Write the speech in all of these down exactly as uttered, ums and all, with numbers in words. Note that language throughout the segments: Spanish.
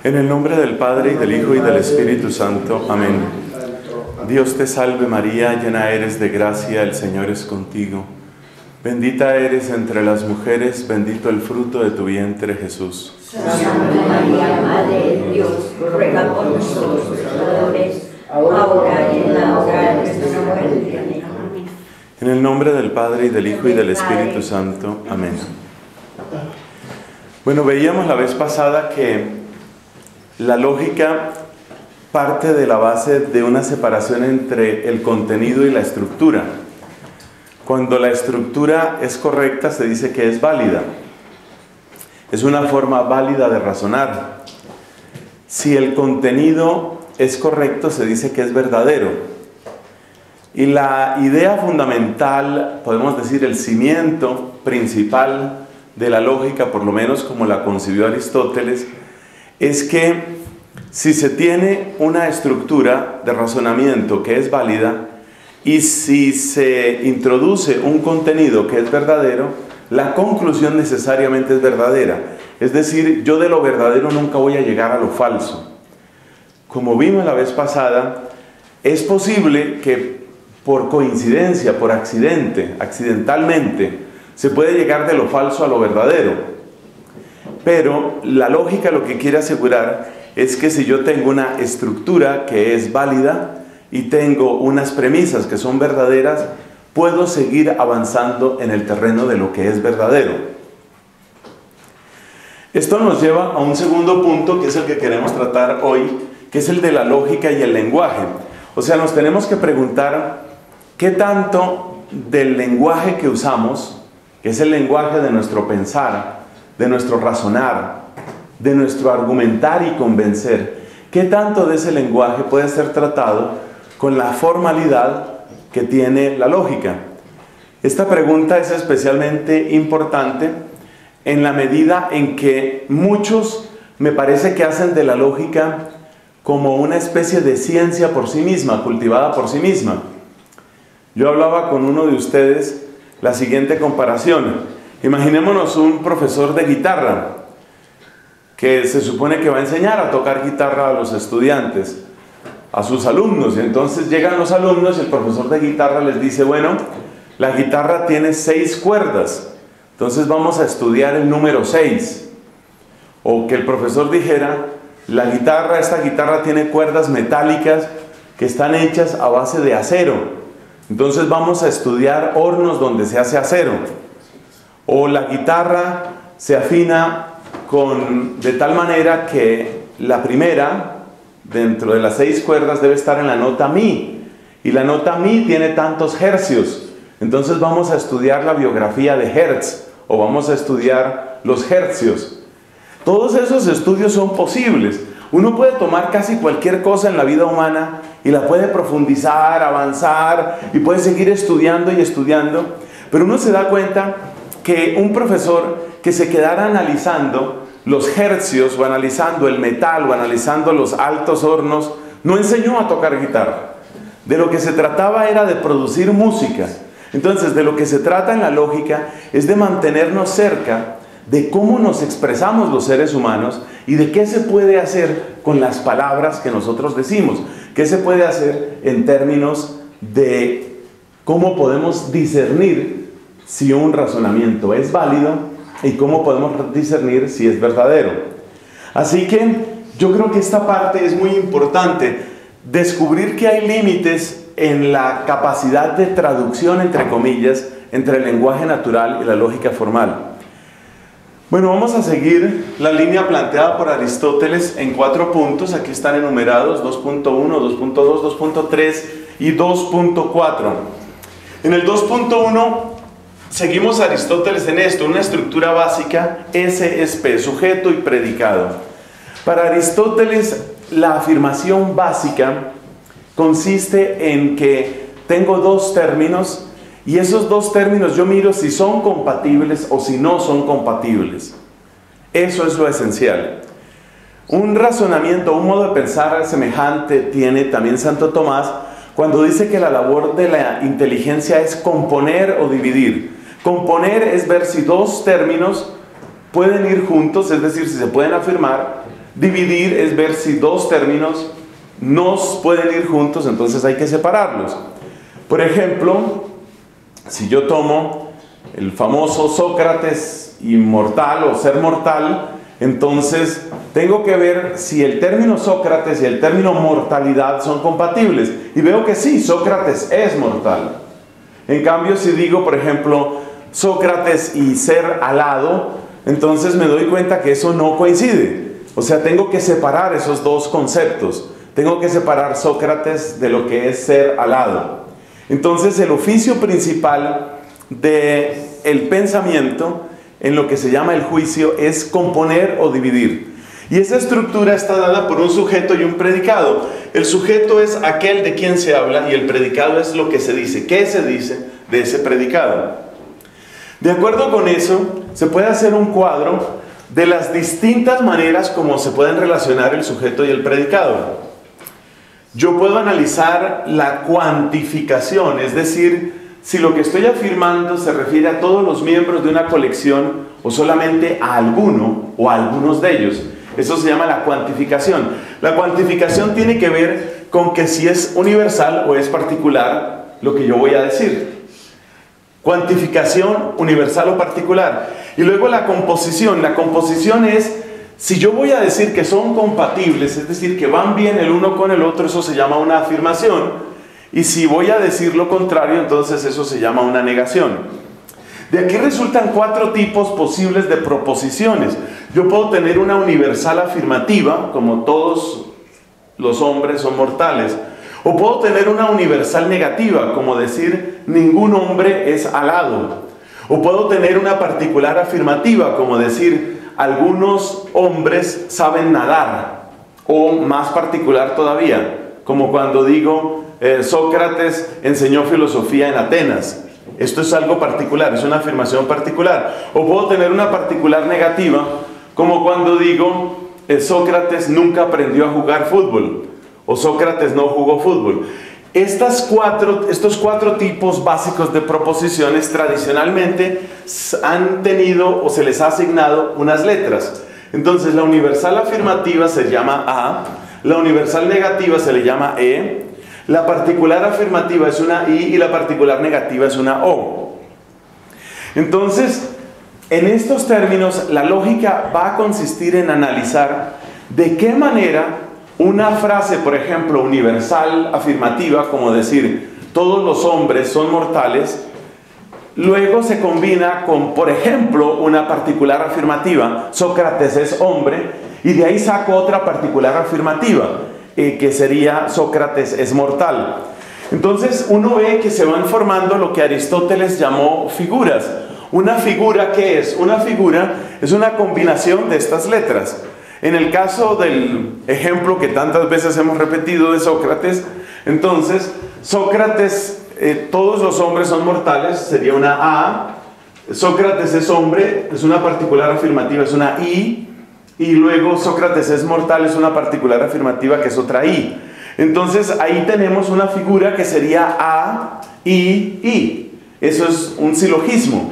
En el nombre del Padre, y del Hijo, y del Espíritu Santo. Amén. Dios te salve María, llena eres de gracia, el Señor es contigo. Bendita eres entre las mujeres, bendito el fruto de tu vientre, Jesús. Santa María, Madre de Dios, ruega por nosotros pecadores, ahora y en la hora de nuestra muerte. Amén. En el nombre del Padre, y del Hijo, y del Espíritu Santo. Amén. Bueno, veíamos la vez pasada que la lógica parte de la base de una separación entre el contenido y la estructura. Cuando la estructura es correcta, se dice que es válida. Es una forma válida de razonar. Si el contenido es correcto, se dice que es verdadero. Y la idea fundamental, podemos decir el cimiento principal de la lógica, por lo menos como la concibió Aristóteles, es que si se tiene una estructura de razonamiento que es válida y si se introduce un contenido que es verdadero, la conclusión necesariamente es verdadera. Es decir, yo de lo verdadero nunca voy a llegar a lo falso. Como vimos la vez pasada, es posible que por coincidencia, por accidente, accidentalmente, se puede llegar de lo falso a lo verdadero. Pero la lógica lo que quiere asegurar es que si yo tengo una estructura que es válida y tengo unas premisas que son verdaderas, puedo seguir avanzando en el terreno de lo que es verdadero. Esto nos lleva a un segundo punto, que es el que queremos tratar hoy, que es el de la lógica y el lenguaje. O sea, nos tenemos que preguntar qué tanto del lenguaje que usamos, que es el lenguaje de nuestro pensar, de nuestro razonar, de nuestro argumentar y convencer, qué tanto de ese lenguaje puede ser tratado con la formalidad que tiene la lógica. Esta pregunta es especialmente importante en la medida en que muchos me parece que hacen de la lógica como una especie de ciencia por sí misma, cultivada por sí misma. Yo hablaba con uno de ustedes la siguiente comparación. Imaginémonos un profesor de guitarra que se supone que va a enseñar a tocar guitarra a los estudiantes, a sus alumnos. Y entonces llegan los alumnos y el profesor de guitarra les dice, bueno, la guitarra tiene seis cuerdas, entonces vamos a estudiar el número seis. O que el profesor dijera, la guitarra, esta guitarra tiene cuerdas metálicas que están hechas a base de acero, entonces vamos a estudiar hornos donde se hace acero. O la guitarra se afina con, de tal manera que la primera, dentro de las seis cuerdas, debe estar en la nota mi. Y la nota mi tiene tantos hercios. Entonces vamos a estudiar la biografía de Hertz, o vamos a estudiar los hercios. Todos esos estudios son posibles. Uno puede tomar casi cualquier cosa en la vida humana y la puede profundizar, avanzar, y puede seguir estudiando y estudiando. Pero uno se da cuenta que un profesor que se quedara analizando los hercios o analizando el metal o analizando los altos hornos no enseñó a tocar guitarra. De lo que se trataba era de producir música. Entonces, de lo que se trata en la lógica es de mantenernos cerca de cómo nos expresamos los seres humanos y de qué se puede hacer con las palabras que nosotros decimos, qué se puede hacer en términos de cómo podemos discernir si un razonamiento es válido y cómo podemos discernir si es verdadero. Así que yo creo que esta parte es muy importante, descubrir que hay límites en la capacidad de traducción, entre comillas, entre el lenguaje natural y la lógica formal. Bueno, vamos a seguir la línea planteada por Aristóteles en cuatro puntos. Aquí están enumerados dos punto uno, dos punto dos, dos punto tres y dos punto cuatro. En el dos punto uno seguimos a Aristóteles en esto, una estructura básica, S es P, sujeto y predicado. Para Aristóteles, la afirmación básica consiste en que tengo dos términos y esos dos términos yo miro si son compatibles o si no son compatibles. Eso es lo esencial. Un razonamiento, un modo de pensar semejante tiene también Santo Tomás cuando dice que la labor de la inteligencia es componer o dividir. Componer es ver si dos términos pueden ir juntos, es decir, si se pueden afirmar, Dividir es ver si dos términos no pueden ir juntos, entonces hay que separarlos. Por ejemplo, si yo tomo el famoso Sócrates inmortal o ser mortal, entonces tengo que ver si el término Sócrates y el término mortalidad son compatibles. Y veo que sí, Sócrates es mortal. En cambio, si digo, por ejemplo, Sócrates y ser alado, entonces me doy cuenta que eso no coincide. O sea, tengo que separar esos dos conceptos. Tengo que separar Sócrates de lo que es ser alado. Entonces, el oficio principal del pensamiento, en lo que se llama el juicio, es componer o dividir. Y esa estructura está dada por un sujeto y un predicado. El sujeto es aquel de quien se habla y el predicado es lo que se dice. ¿Qué se dice de ese predicado? De acuerdo con eso, se puede hacer un cuadro de las distintas maneras como se pueden relacionar el sujeto y el predicado. Yo puedo analizar la cuantificación, es decir, si lo que estoy afirmando se refiere a todos los miembros de una colección o solamente a alguno o a algunos de ellos. Eso se llama la cuantificación. La cuantificación tiene que ver con que si es universal o es particular lo que yo voy a decir. Cuantificación universal o particular. Y luego la composición. La composición es, si yo voy a decir que son compatibles, es decir, que van bien el uno con el otro, eso se llama una afirmación. Y si voy a decir lo contrario, entonces eso se llama una negación. De aquí resultan cuatro tipos posibles de proposiciones. Yo puedo tener una universal afirmativa, como todos los hombres son mortales. O puedo tener una universal negativa, como decir, ningún hombre es alado. O puedo tener una particular afirmativa, como decir, algunos hombres saben nadar. O más particular todavía, como cuando digo, eh, Sócrates enseñó filosofía en Atenas. Esto es algo particular, es una afirmación particular. O puedo tener una particular negativa, como cuando digo, eh, Sócrates nunca aprendió a jugar fútbol. O Sócrates no jugó fútbol. Estas cuatro, estos cuatro tipos básicos de proposiciones tradicionalmente han tenido o se les ha asignado unas letras. Entonces la universal afirmativa se llama A, la universal negativa se le llama E, la particular afirmativa es una I y la particular negativa es una O. Entonces, en estos términos, la lógica va a consistir en analizar de qué manera una frase, por ejemplo, universal afirmativa, como decir, todos los hombres son mortales, luego se combina con, por ejemplo, una particular afirmativa, Sócrates es hombre, y de ahí saco otra particular afirmativa, eh, que sería Sócrates es mortal. Entonces uno ve que se van formando lo que Aristóteles llamó figuras. Una figura, ¿qué es? Una figura es una combinación de estas letras. En el caso del ejemplo que tantas veces hemos repetido de Sócrates, entonces Sócrates, eh, todos los hombres son mortales, sería una A. Sócrates es hombre, es una particular afirmativa, es una I. Y luego Sócrates es mortal, es una particular afirmativa que es otra I. Entonces ahí tenemos una figura que sería A, I, I. Eso es un silogismo.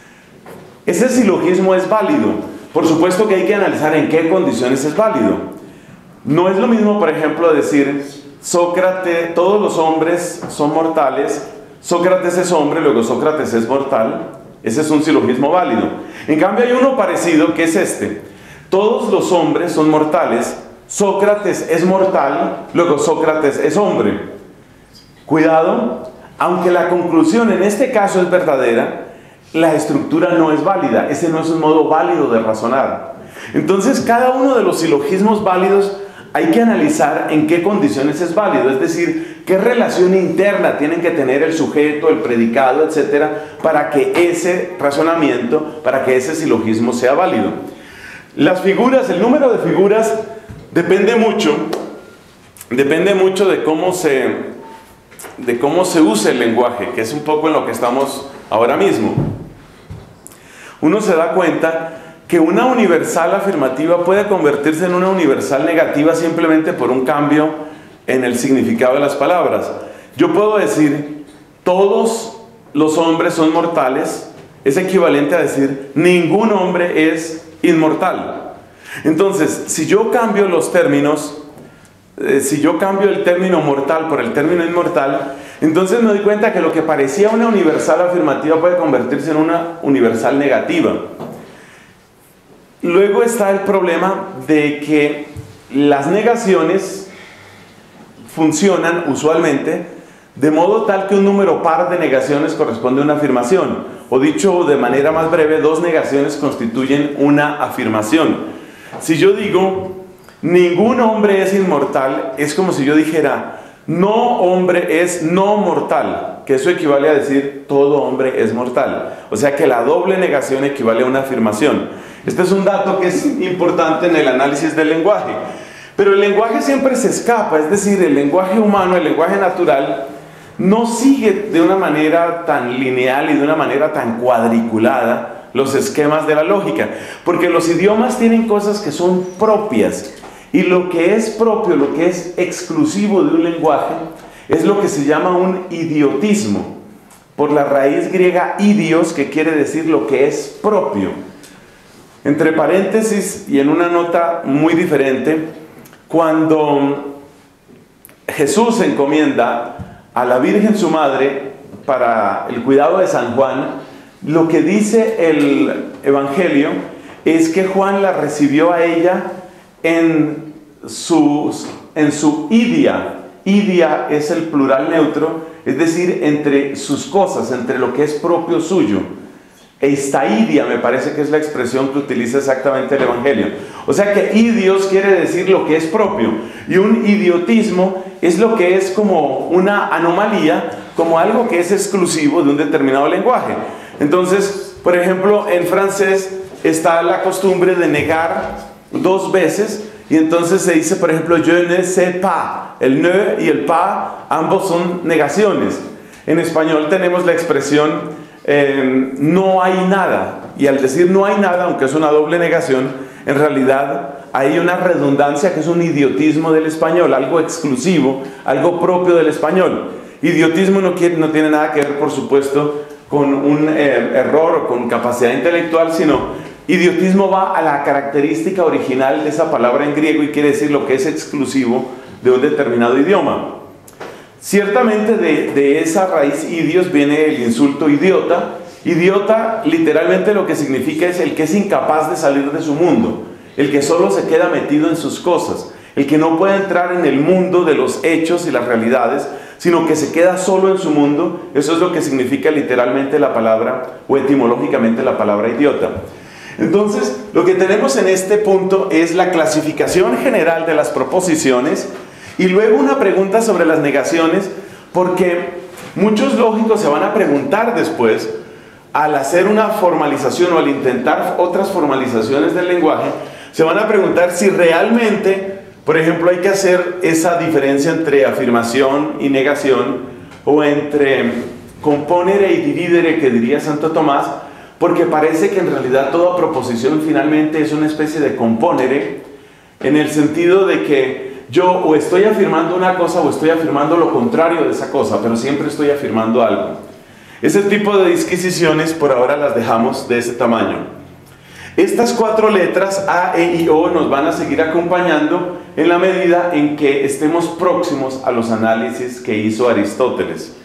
Ese silogismo es válido. Por supuesto que hay que analizar en qué condiciones es válido. No es lo mismo, por ejemplo, decir Sócrates, todos los hombres son mortales, Sócrates es hombre, luego Sócrates es mortal. Ese es un silogismo válido. En cambio hay uno parecido que es este. Todos los hombres son mortales, Sócrates es mortal, luego Sócrates es hombre. Cuidado, aunque la conclusión en este caso es verdadera, la estructura no es válida. Ese no es un modo válido de razonar. Entonces, cada uno de los silogismos válidos hay que analizar en qué condiciones es válido. Es decir, qué relación interna tienen que tener el sujeto, el predicado, etcétera, para que ese razonamiento, para que ese silogismo sea válido. Las figuras, el número de figuras depende mucho, depende mucho de cómo se, de cómo se usa el lenguaje, que es un poco en lo que estamos ahora mismo. Uno se da cuenta que una universal afirmativa puede convertirse en una universal negativa simplemente por un cambio en el significado de las palabras. Yo puedo decir, todos los hombres son mortales, es equivalente a decir, ningún hombre es inmortal. Entonces, si yo cambio los términos, eh, si yo cambio el término mortal por el término inmortal, entonces me doy cuenta que lo que parecía una universal afirmativa puede convertirse en una universal negativa. Luego está el problema de que las negaciones funcionan usualmente de modo tal que un número par de negaciones corresponde a una afirmación. O dicho de manera más breve, dos negaciones constituyen una afirmación. Si yo digo, ningún hombre es inmortal, es como si yo dijera, no hombre es no mortal, que eso equivale a decir, todo hombre es mortal. O sea que la doble negación equivale a una afirmación. Este es un dato que es importante en el análisis del lenguaje. Pero el lenguaje siempre se escapa, es decir, el lenguaje humano, el lenguaje natural, no sigue de una manera tan lineal y de una manera tan cuadriculada los esquemas de la lógica, porque los idiomas tienen cosas que son propias, y lo que es propio, lo que es exclusivo de un lenguaje, es lo que se llama un idiotismo, por la raíz griega idios, que quiere decir lo que es propio. Entre paréntesis y en una nota muy diferente, cuando Jesús encomienda a la Virgen su madre para el cuidado de San Juan, lo que dice el Evangelio es que Juan la recibió a ella en, sus, en su idia. Idia es el plural neutro, es decir, entre sus cosas, entre lo que es propio suyo. Eistaidia me parece que es la expresión que utiliza exactamente el Evangelio. O sea que idios quiere decir lo que es propio, y un idiotismo es lo que es como una anomalía, como algo que es exclusivo de un determinado lenguaje. Entonces, por ejemplo, en francés está la costumbre de negar dos veces, y entonces se dice, por ejemplo, je ne sais pas. El ne y el pas, ambos son negaciones. En español tenemos la expresión Eh, no hay nada, y al decir no hay nada, aunque es una doble negación, en realidad hay una redundancia que es un idiotismo del español, algo exclusivo, algo propio del español. Idiotismo no, quiere, no tiene nada que ver, por supuesto, con un eh, error o con capacidad intelectual, sino idiotismo va a la característica original de esa palabra en griego y quiere decir lo que es exclusivo de un determinado idioma. Ciertamente de, de esa raíz idios viene el insulto idiota. Idiota literalmente lo que significa es el que es incapaz de salir de su mundo, el que solo se queda metido en sus cosas, el que no puede entrar en el mundo de los hechos y las realidades, sino que se queda solo en su mundo. Eso es lo que significa literalmente la palabra, o etimológicamente la palabra idiota. Entonces, lo que tenemos en este punto es la clasificación general de las proposiciones, y luego una pregunta sobre las negaciones, porque muchos lógicos se van a preguntar después, al hacer una formalización o al intentar otras formalizaciones del lenguaje, se van a preguntar si realmente, por ejemplo, hay que hacer esa diferencia entre afirmación y negación, o entre componere y dividere, que diría Santo Tomás, porque parece que en realidad toda proposición finalmente es una especie de componere, en el sentido de que yo o estoy afirmando una cosa o estoy afirmando lo contrario de esa cosa, pero siempre estoy afirmando algo. Ese tipo de disquisiciones por ahora las dejamos de ese tamaño. Estas cuatro letras A, E y O nos van a seguir acompañando en la medida en que estemos próximos a los análisis que hizo Aristóteles.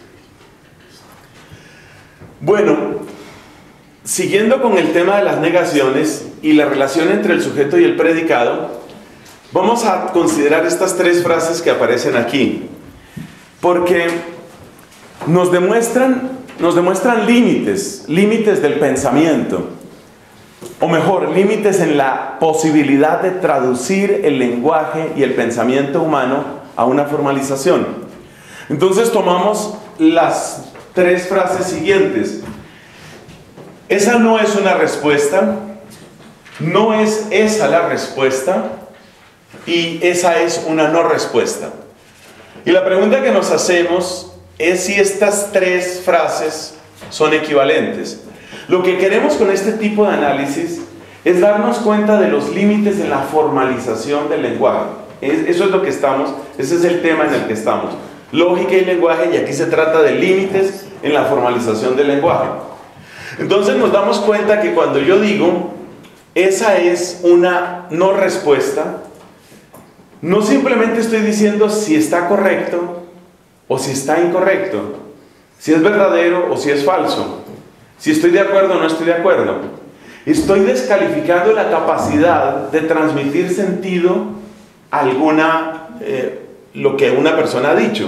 Bueno, siguiendo con el tema de las negaciones y la relación entre el sujeto y el predicado, vamos a considerar estas tres frases que aparecen aquí, porque nos demuestran, nos demuestran límites, límites del pensamiento, o mejor, límites en la posibilidad de traducir el lenguaje y el pensamiento humano a una formalización. Entonces tomamos las tres frases siguientes. Esa no es una respuesta, no es esa la respuesta, y esa es una no respuesta. Y la pregunta que nos hacemos es si estas tres frases son equivalentes. Lo que queremos con este tipo de análisis es darnos cuenta de los límites de la formalización del lenguaje. Es, eso es lo que estamos, ese es el tema en el que estamos. Lógica y lenguaje, y aquí se trata de límites en la formalización del lenguaje. Entonces nos damos cuenta que cuando yo digo esa es una no respuesta. No simplemente estoy diciendo si está correcto o si está incorrecto, si es verdadero o si es falso, si estoy de acuerdo o no estoy de acuerdo. Estoy descalificando la capacidad de transmitir sentido a alguna, eh, lo que una persona ha dicho.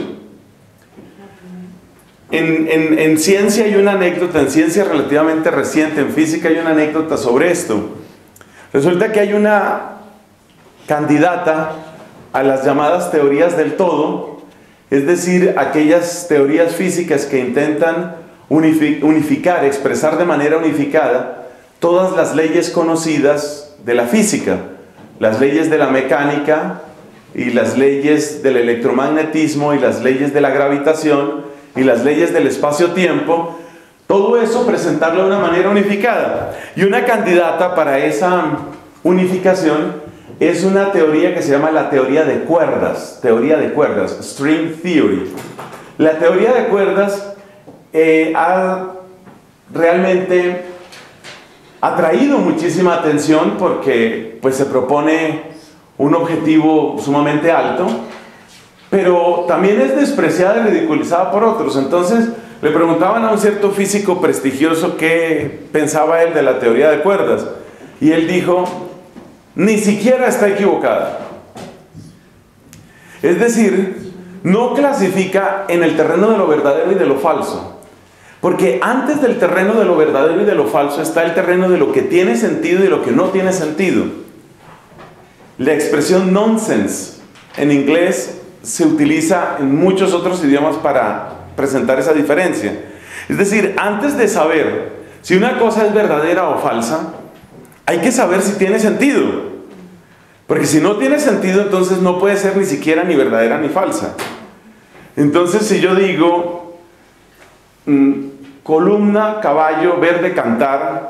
En, en, en ciencia hay una anécdota, en ciencia relativamente reciente, en física hay una anécdota sobre esto. Resulta que hay una candidata a las llamadas teorías del todo, es decir, aquellas teorías físicas que intentan unificar, expresar de manera unificada todas las leyes conocidas de la física, las leyes de la mecánica y las leyes del electromagnetismo y las leyes de la gravitación y las leyes del espacio-tiempo, todo eso presentarlo de una manera unificada. Y una candidata para esa unificación es una teoría que se llama la teoría de cuerdas, teoría de cuerdas, string theory. La teoría de cuerdas eh, ha realmente atraído muchísima atención porque pues, se propone un objetivo sumamente alto, pero también es despreciada y ridiculizada por otros. Entonces le preguntaban a un cierto físico prestigioso qué pensaba él de la teoría de cuerdas, y él dijo: ni siquiera está equivocada. Es decir, no clasifica en el terreno de lo verdadero y de lo falso, porque antes del terreno de lo verdadero y de lo falso está el terreno de lo que tiene sentido y lo que no tiene sentido. La expresión nonsense en inglés se utiliza en muchos otros idiomas para presentar esa diferencia. Es decir, antes de saber si una cosa es verdadera o falsa, hay que saber si tiene sentido, porque si no tiene sentido, entonces no puede ser ni siquiera ni verdadera ni falsa. Entonces, si yo digo mmm, columna, caballo, verde, cantar,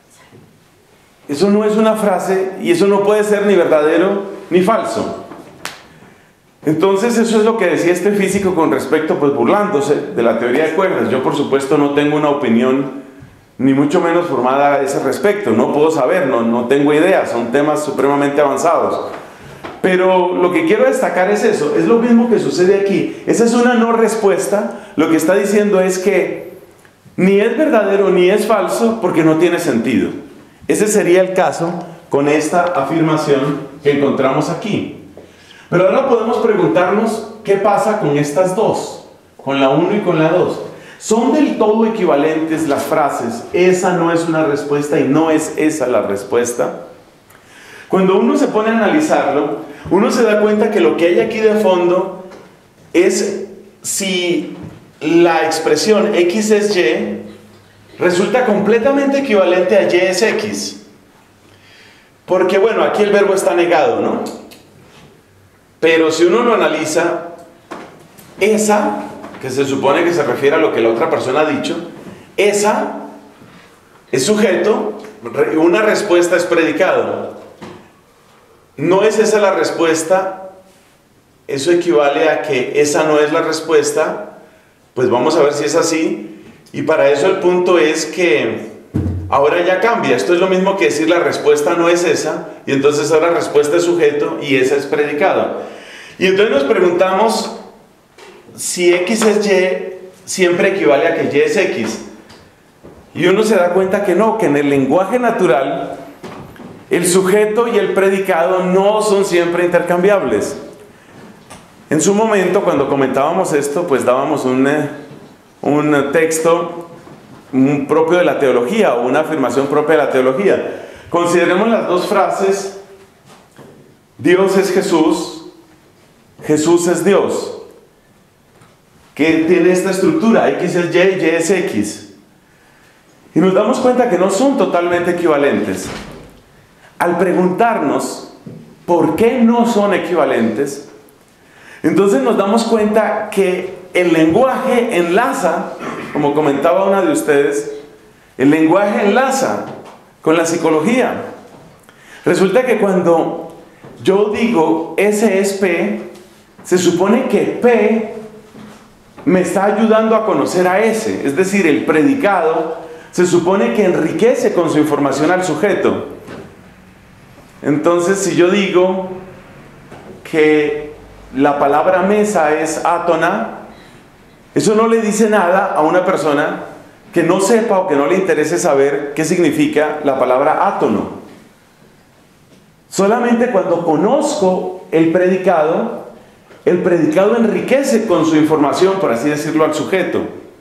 eso no es una frase y eso no puede ser ni verdadero ni falso. Entonces, eso es lo que decía este físico con respecto, pues burlándose de la teoría de cuerdas. Yo, por supuesto, no tengo una opinión ni mucho menos formada a ese respecto, no puedo saber, no, no tengo idea, son temas supremamente avanzados. Pero lo que quiero destacar es eso, es lo mismo que sucede aquí. Esa es una no respuesta. Lo que está diciendo es que ni es verdadero ni es falso porque no tiene sentido. Ese sería el caso con esta afirmación que encontramos aquí. Pero ahora podemos preguntarnos qué pasa con estas dos, con la uno y con la dos. ¿Son del todo equivalentes las frases? Esa no es una respuesta y no es esa la respuesta. Cuando uno se pone a analizarlo, uno se da cuenta que lo que hay aquí de fondo es si la expresión X es Y resulta completamente equivalente a Y es X. Porque bueno, aquí el verbo está negado, ¿no? Pero si uno lo analiza, esa, que se supone que se refiere a lo que la otra persona ha dicho, esa es sujeto, una respuesta es predicado. No es esa la respuesta, eso equivale a que esa no es la respuesta. Pues vamos a ver si es así, y para eso el punto es que ahora ya cambia. Esto es lo mismo que decir la respuesta no es esa, y entonces ahora la respuesta es sujeto y esa es predicado. Y entonces nos preguntamos si X es Y, siempre equivale a que Y es X. Y uno se da cuenta que no, que en el lenguaje natural el sujeto y el predicado no son siempre intercambiables. En su momento, cuando comentábamos esto, pues dábamos un, un texto un propio de la teología, o una afirmación propia de la teología. Consideremos las dos frases: Dios es Jesús, Jesús es Dios, que tiene esta estructura, X es Y, Y es X. Y nos damos cuenta que no son totalmente equivalentes. Al preguntarnos por qué no son equivalentes, entonces nos damos cuenta que el lenguaje enlaza, como comentaba una de ustedes, el lenguaje enlaza con la psicología. Resulta que cuando yo digo S es P, se supone que P me está ayudando a conocer a S, es decir, el predicado se supone que enriquece con su información al sujeto. Entonces, si yo digo que la palabra mesa es átona, eso no le dice nada a una persona que no sepa o que no le interese saber qué significa la palabra átono. Solamente cuando conozco el predicado, el predicado enriquece con su información, por así decirlo, al sujeto.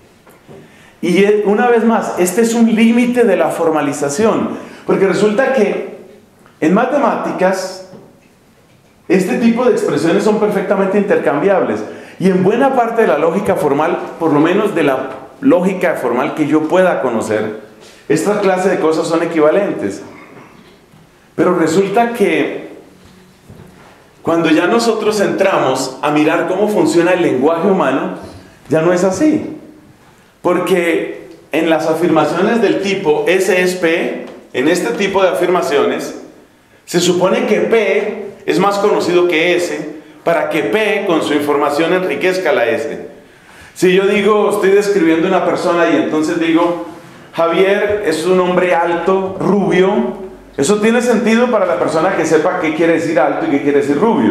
Y una vez más, este es un límite de la formalización, porque resulta que en matemáticas este tipo de expresiones son perfectamente intercambiables. Y en buena parte de la lógica formal, por lo menos de la lógica formal que yo pueda conocer, esta clase de cosas son equivalentes. Pero resulta que cuando ya nosotros entramos a mirar cómo funciona el lenguaje humano, ya no es así. Porque en las afirmaciones del tipo S es P, en este tipo de afirmaciones, se supone que P es más conocido que S, para que P con su información enriquezca la S. Si yo digo, estoy describiendo una persona y entonces digo, Javier es un hombre alto, rubio, eso tiene sentido para la persona que sepa qué quiere decir alto y qué quiere decir rubio.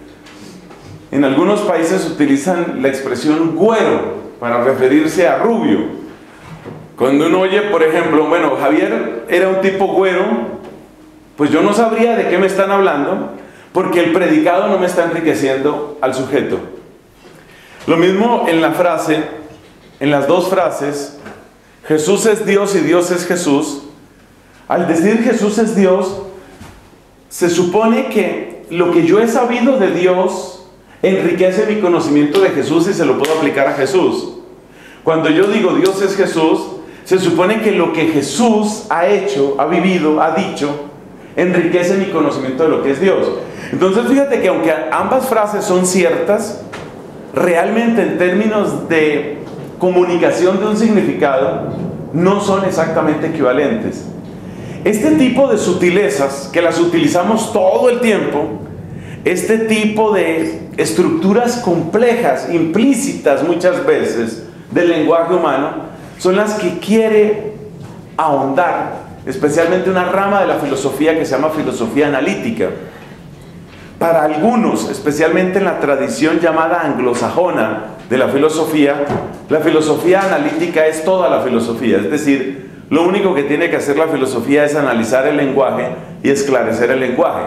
En algunos países utilizan la expresión güero para referirse a rubio. Cuando uno oye, por ejemplo, bueno, Javier era un tipo güero, pues yo no sabría de qué me están hablando, porque el predicado no me está enriqueciendo al sujeto. Lo mismo en la frase, en las dos frases, Jesús es Dios y Dios es Jesús. Al decir Jesús es Dios, se supone que lo que yo he sabido de Dios enriquece mi conocimiento de Jesús y se lo puedo aplicar a Jesús. Cuando yo digo Dios es Jesús, se supone que lo que Jesús ha hecho, ha vivido, ha dicho, enriquece mi conocimiento de lo que es Dios. Entonces fíjate que aunque ambas frases son ciertas, realmente en términos de comunicación de un significado, no son exactamente equivalentes. Este tipo de sutilezas, que las utilizamos todo el tiempo, este tipo de estructuras complejas, implícitas muchas veces, del lenguaje humano, son las que quiere ahondar, especialmente una rama de la filosofía que se llama filosofía analítica. Para algunos, especialmente en la tradición llamada anglosajona de la filosofía, la filosofía analítica es toda la filosofía, es decir, lo único que tiene que hacer la filosofía es analizar el lenguaje y esclarecer el lenguaje.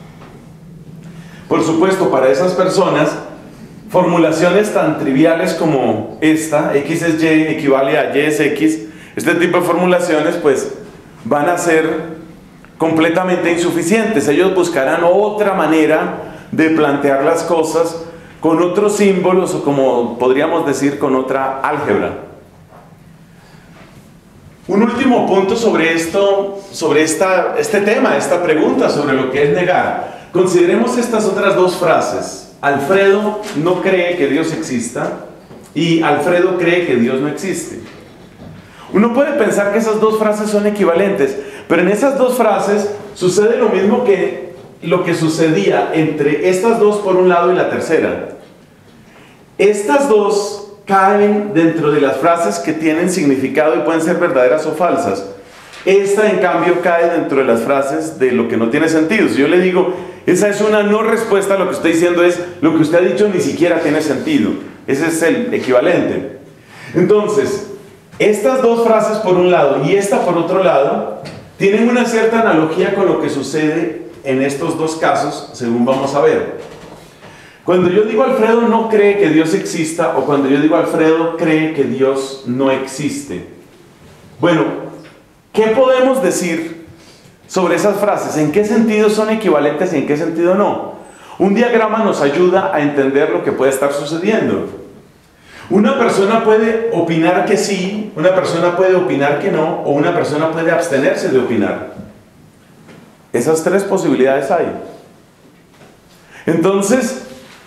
Por supuesto, para esas personas, formulaciones tan triviales como esta, X es Y, equivale a Y es X, este tipo de formulaciones, pues, van a ser completamente insuficientes. Ellos buscarán otra manera de plantear las cosas con otros símbolos o, como podríamos decir, con otra álgebra. Un último punto sobre esto, sobre esta, este tema, esta pregunta sobre lo que es negar. Consideremos estas otras dos frases. Alfredo no cree que Dios exista y Alfredo cree que Dios no existe. Uno puede pensar que esas dos frases son equivalentes, pero en esas dos frases sucede lo mismo que lo que sucedía entre estas dos por un lado y la tercera. Estas dos caen dentro de las frases que tienen significado y pueden ser verdaderas o falsas. Esta, en cambio, cae dentro de las frases de lo que no tiene sentido. Si yo le digo, esa es una no respuesta, lo que estoy diciendo es, lo que usted ha dicho ni siquiera tiene sentido. Ese es el equivalente. Entonces, estas dos frases por un lado y esta por otro lado tienen una cierta analogía con lo que sucede en estos dos casos, según vamos a ver. Cuando yo digo Alfredo no cree que Dios exista, o cuando yo digo Alfredo cree que Dios no existe. Bueno, ¿qué podemos decir sobre esas frases? ¿En qué sentido son equivalentes y en qué sentido no? Un diagrama nos ayuda a entender lo que puede estar sucediendo. Una persona puede opinar que sí, una persona puede opinar que no, o una persona puede abstenerse de opinar. Esas tres posibilidades hay. Entonces,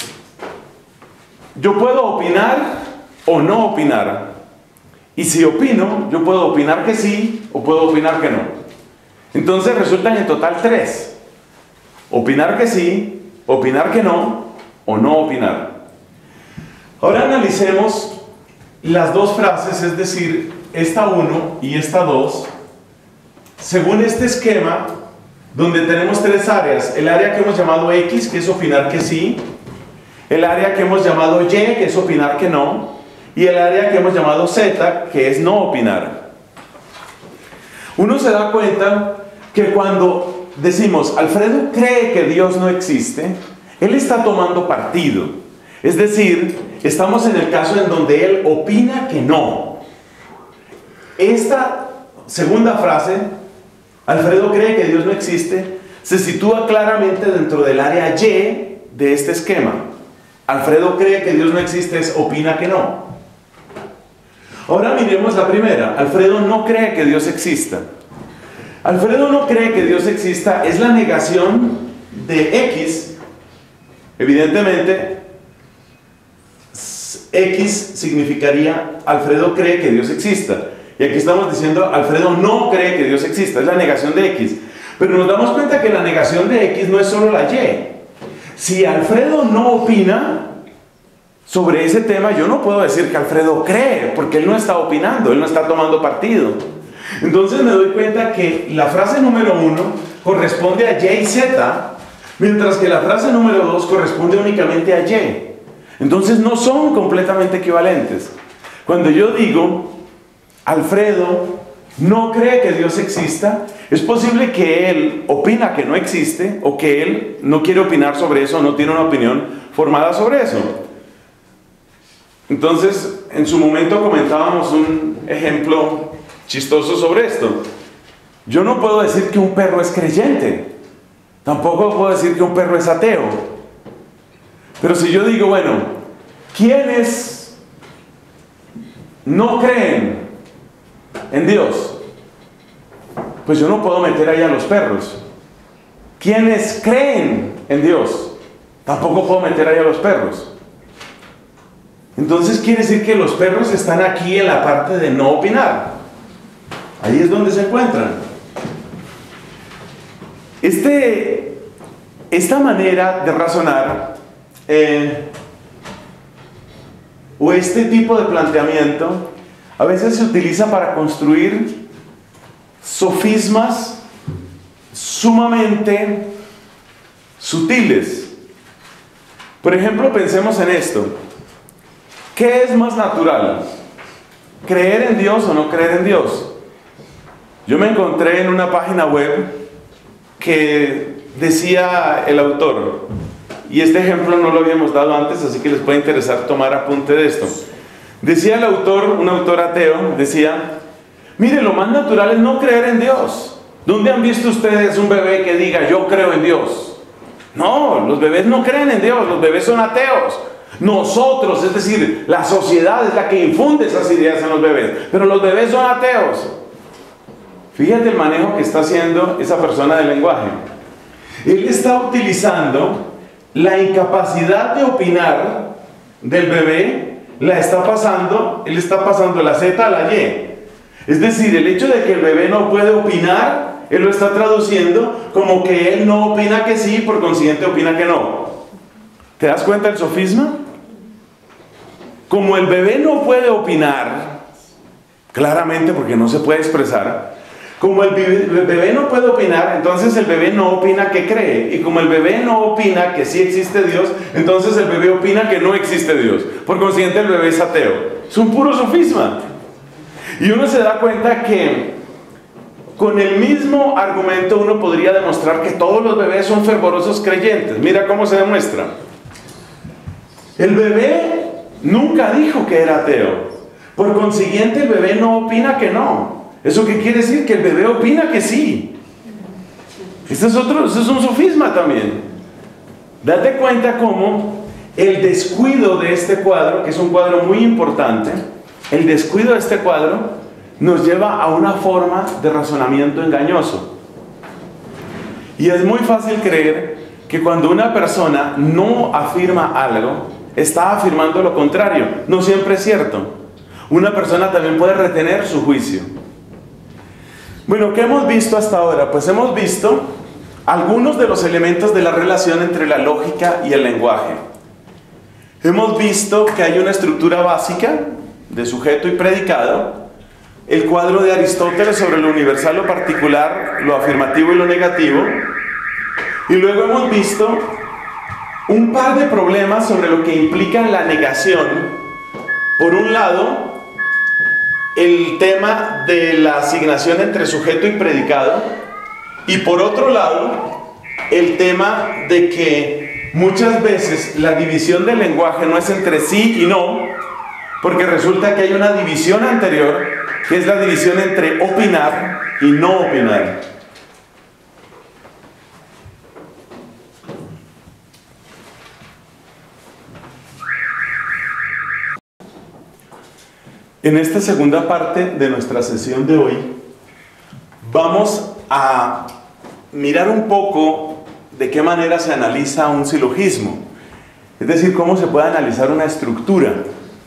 yo puedo opinar o no opinar. Y si opino, yo puedo opinar que sí o puedo opinar que no. Entonces resultan en total tres. Opinar que sí, opinar que no o no opinar. Ahora analicemos las dos frases, es decir, esta uno y esta dos. Según este esquema, donde tenemos tres áreas. El área que hemos llamado X, que es opinar que sí. El área que hemos llamado Y, que es opinar que no. Y el área que hemos llamado Z, que es no opinar. Uno se da cuenta que cuando decimos, Alfredo cree que Dios no existe, él está tomando partido. Es decir, estamos en el caso en donde él opina que no. Esta segunda frase, Alfredo cree que Dios no existe, se sitúa claramente dentro del área Y de este esquema. Alfredo cree que Dios no existe, es opina que no. Ahora miremos la primera. Alfredo no cree que Dios exista. Alfredo no cree que Dios exista es la negación de X. Evidentemente, X significaría Alfredo cree que Dios exista. Y aquí estamos diciendo Alfredo no cree que Dios exista. Es la negación de X. Pero nos damos cuenta que la negación de X no es solo la Y. Si Alfredo no opina sobre ese tema, yo no puedo decir que Alfredo cree, porque él no está opinando, él no está tomando partido. Entonces me doy cuenta que la frase número uno corresponde a Y y Z, mientras que la frase número dos corresponde únicamente a Y. Entonces no son completamente equivalentes. Cuando yo digo, Alfredo no cree que Dios exista, es posible que él opina que no existe, o que él no quiere opinar sobre eso, no tiene una opinión formada sobre eso. Entonces, en su momento comentábamos un ejemplo chistoso sobre esto. Yo no puedo decir que un perro es creyente, tampoco puedo decir que un perro es ateo. Pero si yo digo, bueno, ¿quiénes no creen en Dios? Pues yo no puedo meter ahí a los perros. ¿Quiénes creen en Dios? Tampoco puedo meter ahí a los perros. Entonces quiere decir que los perros están aquí en la parte de no opinar. Ahí es donde se encuentran. Este, esta manera de razonar eh, o este tipo de planteamiento a veces se utiliza para construir sofismas sumamente sutiles. Por ejemplo, pensemos en esto. ¿Qué es más natural? ¿Creer en Dios o no creer en Dios? Yo me encontré en una página web que decía el autor, y este ejemplo no lo habíamos dado antes, así que les puede interesar tomar apunte de esto. Decía el autor, un autor ateo, decía, mire, lo más natural es no creer en Dios. ¿Dónde han visto ustedes un bebé que diga, yo creo en Dios? No, los bebés no creen en Dios, los bebés son ateos. Nosotros, es decir, la sociedad es la que infunde esas ideas en los bebés, pero los bebés son ateos. Fíjate el manejo que está haciendo esa persona del lenguaje. Él está utilizando la incapacidad de opinar del bebé, la está pasando, él está pasando la Z a la Y. Es decir, el hecho de que el bebé no puede opinar, él lo está traduciendo como que él no opina que sí, por consiguiente opina que no. ¿Te das cuenta del sofisma? Como el bebé no puede opinar, claramente porque no se puede expresar, como el bebé no puede opinar, entonces el bebé no opina que cree. Y como el bebé no opina que sí existe Dios, entonces el bebé opina que no existe Dios. Por consiguiente el bebé es ateo. Es un puro sofisma. Y uno se da cuenta que con el mismo argumento uno podría demostrar que todos los bebés son fervorosos creyentes. Mira cómo se demuestra. El bebé nunca dijo que era ateo. Por consiguiente el bebé no opina que no. ¿Eso qué quiere decir? Que el bebé opina que sí. Este es otro, este es un sofisma también. Date cuenta cómo el descuido de este cuadro, que es un cuadro muy importante, el descuido de este cuadro nos lleva a una forma de razonamiento engañoso. Y es muy fácil creer que cuando una persona no afirma algo, está afirmando lo contrario. No siempre es cierto. Una persona también puede retener su juicio. Bueno, ¿qué hemos visto hasta ahora? Pues hemos visto algunos de los elementos de la relación entre la lógica y el lenguaje. Hemos visto que hay una estructura básica de sujeto y predicado, el cuadro de Aristóteles sobre lo universal, lo particular, lo afirmativo y lo negativo. Y luego hemos visto un par de problemas sobre lo que implica la negación. Por un lado, el tema de la asignación entre sujeto y predicado. Y por otro lado, el tema de que muchas veces la división del lenguaje no es entre sí y no, porque resulta que hay una división anterior, que es la división entre opinar y no opinar. En esta segunda parte de nuestra sesión de hoy, vamos a mirar un poco de qué manera se analiza un silogismo, es decir, cómo se puede analizar una estructura.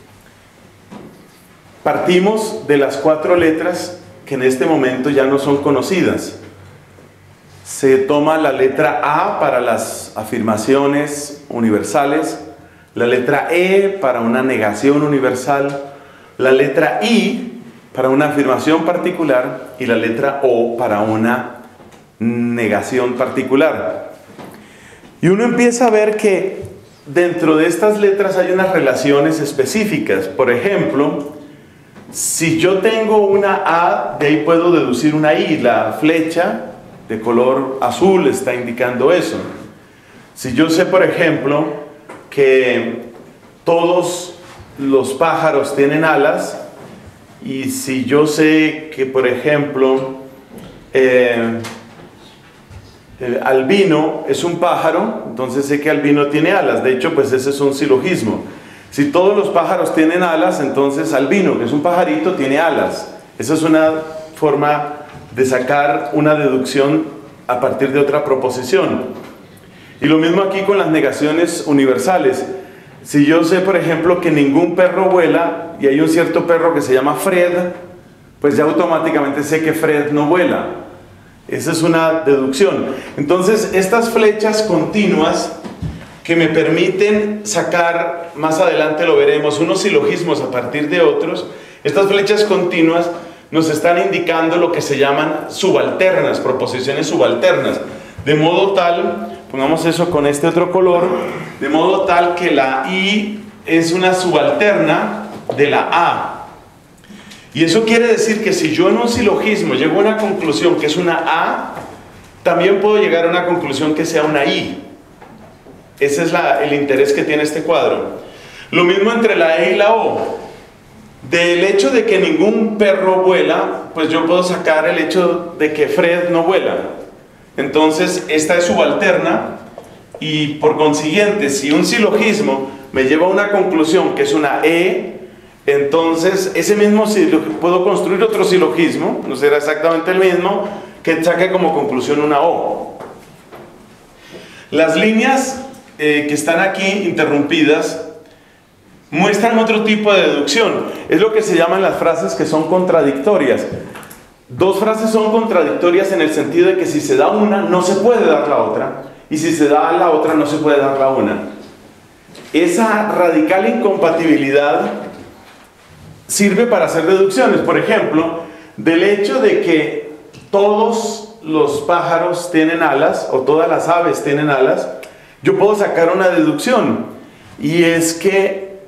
Partimos de las cuatro letras que en este momento ya no son conocidas. Se toma la letra A para las afirmaciones universales, la letra E para una negación universal, la letra I para una afirmación particular y la letra O para una negación particular. Y uno empieza a ver que dentro de estas letras hay unas relaciones específicas. Por ejemplo, si yo tengo una A, de ahí puedo deducir una I. La flecha de color azul está indicando eso. Si yo sé, por ejemplo, que todos los pájaros tienen alas, y si yo sé que, por ejemplo, eh, el albino es un pájaro, entonces sé que albino tiene alas. De hecho, pues ese es un silogismo. Si todos los pájaros tienen alas, entonces albino, que es un pajarito, tiene alas. Esa es una forma de sacar una deducción a partir de otra proposición. Y lo mismo aquí con las negaciones universales. Si yo sé, por ejemplo, que ningún perro vuela y hay un cierto perro que se llama Fred, pues ya automáticamente sé que Fred no vuela. Esa es una deducción. Entonces, estas flechas continuas que me permiten sacar, más adelante lo veremos, unos silogismos a partir de otros, estas flechas continuas nos están indicando lo que se llaman subalternas, proposiciones subalternas. De modo tal, pongamos eso con este otro color, de modo tal que la I es una subalterna de la A. Y eso quiere decir que si yo en un silogismo llego a una conclusión que es una A, también puedo llegar a una conclusión que sea una I. Ese es la, el interés que tiene este cuadro. Lo mismo entre la E y la O. Del hecho de que ningún perro vuela, pues yo puedo sacar el hecho de que Fred no vuela. Entonces, esta es subalterna y por consiguiente, si un silogismo me lleva a una conclusión que es una E, entonces ese mismo puedo construir otro silogismo, no será exactamente el mismo, que saque como conclusión una O. Las líneas eh, que están aquí interrumpidas muestran otro tipo de deducción. Es lo que se llaman las frases que son contradictorias. Dos frases son contradictorias en el sentido de que si se da una, no se puede dar la otra, y si se da la otra, no se puede dar la una. Esa radical incompatibilidad sirve para hacer deducciones. Por ejemplo, del hecho de que todos los pájaros tienen alas, o todas las aves tienen alas, yo puedo sacar una deducción, y es que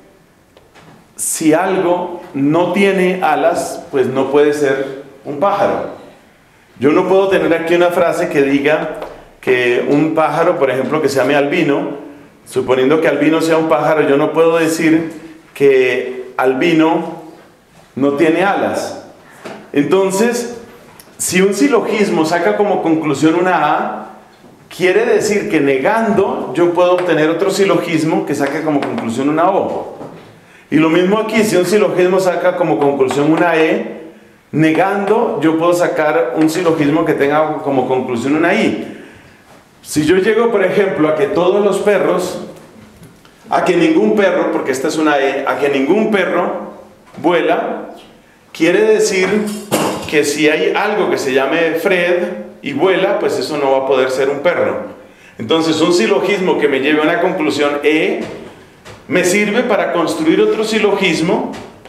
si algo no tiene alas, pues no puede ser un pájaro. Yo no puedo tener aquí una frase que diga que un pájaro, por ejemplo, que se llame albino, suponiendo que albino sea un pájaro, yo no puedo decir que albino no tiene alas. Entonces, si un silogismo saca como conclusión una A, quiere decir que negando yo puedo obtener otro silogismo que saque como conclusión una O. Y lo mismo aquí, si un silogismo saca como conclusión una E, negando yo puedo sacar un silogismo que tenga como conclusión una I. Si yo llego, por ejemplo, a que todos los perros, a que ningún perro, porque esta es una E, a que ningún perro vuela, quiere decir que si hay algo que se llame Fred y vuela, pues eso no va a poder ser un perro. Entonces un silogismo que me lleve a una conclusión E me sirve para construir otro silogismo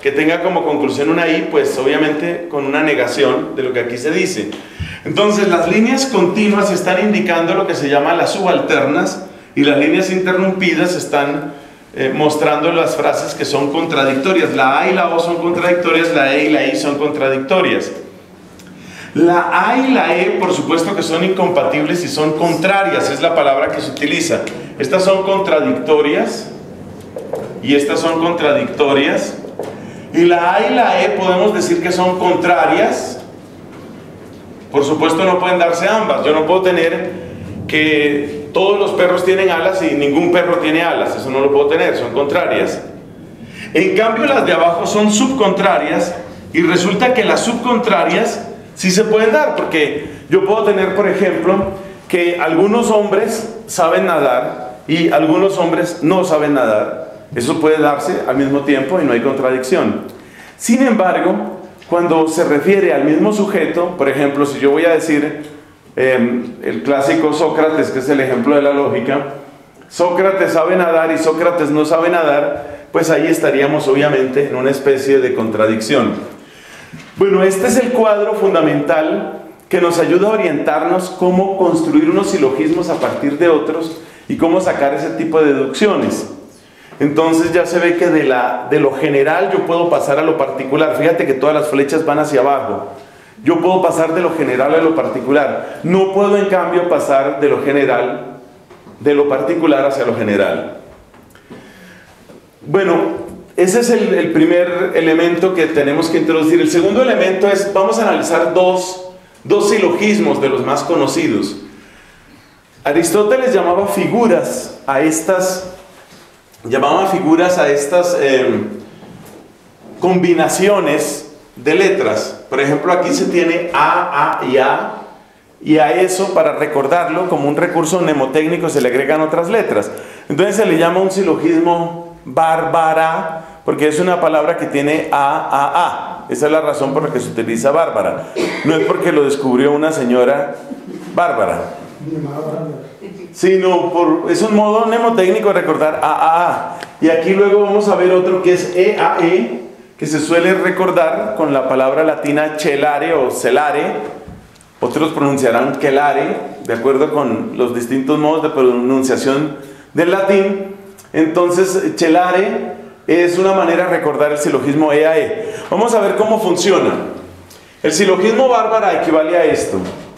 que tenga como conclusión una I, pues obviamente con una negación de lo que aquí se dice. Entonces las líneas continuas están indicando lo que se llama las subalternas, y las líneas interrumpidas están eh, mostrando las frases que son contradictorias. La A y la O son contradictorias, la E y la I son contradictorias. La A y la E, por supuesto que son incompatibles y son contrarias, es la palabra que se utiliza. Estas son contradictorias y estas son contradictorias. Y la A y la E podemos decir que son contrarias. Por supuesto no pueden darse ambas. Yo no puedo tener que todos los perros tienen alas y ningún perro tiene alas. Eso no lo puedo tener, son contrarias. En cambio las de abajo son subcontrarias, y resulta que las subcontrarias sí se pueden dar, porque yo puedo tener, por ejemplo, que algunos hombres saben nadar y algunos hombres no saben nadar. Eso puede darse al mismo tiempo y no hay contradicción. Sin embargo, cuando se refiere al mismo sujeto, por ejemplo, si yo voy a decir eh, el clásico Sócrates, que es el ejemplo de la lógica, Sócrates sabe nadar y Sócrates no sabe nadar, pues ahí estaríamos obviamente en una especie de contradicción. Bueno, este es el cuadro fundamental que nos ayuda a orientarnos cómo construir unos silogismos a partir de otros y cómo sacar ese tipo de deducciones. Entonces ya se ve que de, la, de lo general yo puedo pasar a lo particular. Fíjate que todas las flechas van hacia abajo. Yo puedo pasar de lo general a lo particular. No puedo, en cambio, pasar de lo general, de lo particular hacia lo general. Bueno, ese es el, el primer elemento que tenemos que introducir. El segundo elemento es, vamos a analizar dos, dos silogismos de los más conocidos. Aristóteles llamaba figuras a estas, llamaba figuras a estas eh, combinaciones de letras. Por ejemplo, aquí se tiene A, A y A, y a eso, para recordarlo, como un recurso mnemotécnico, se le agregan otras letras. Entonces se le llama un silogismo bárbara, porque es una palabra que tiene A, A, A. Esa es la razón por la que se utiliza bárbara. No es porque lo descubrió una señora bárbara, sino por, es un modo mnemotécnico de recordar A, A, A. Y aquí luego vamos a ver otro que es E, A, E, que se suele recordar con la palabra latina celare o celare. Otros pronunciarán quelare, de acuerdo con los distintos modos de pronunciación del latín. Entonces, celare es una manera de recordar el silogismo E A E. Vamos a ver cómo funciona. El silogismo bárbara equivale a esto.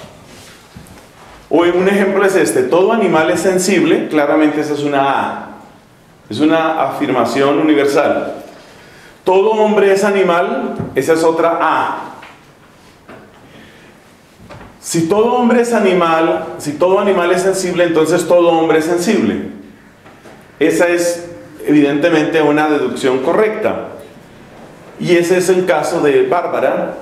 O un ejemplo es este: todo animal es sensible. Claramente esa es una A. Es una afirmación universal. Todo hombre es animal. Esa es otra A. Si todo hombre es animal, si todo animal es sensible, entonces todo hombre es sensible. Esa es evidentemente una deducción correcta. Y ese es el caso de Bárbara.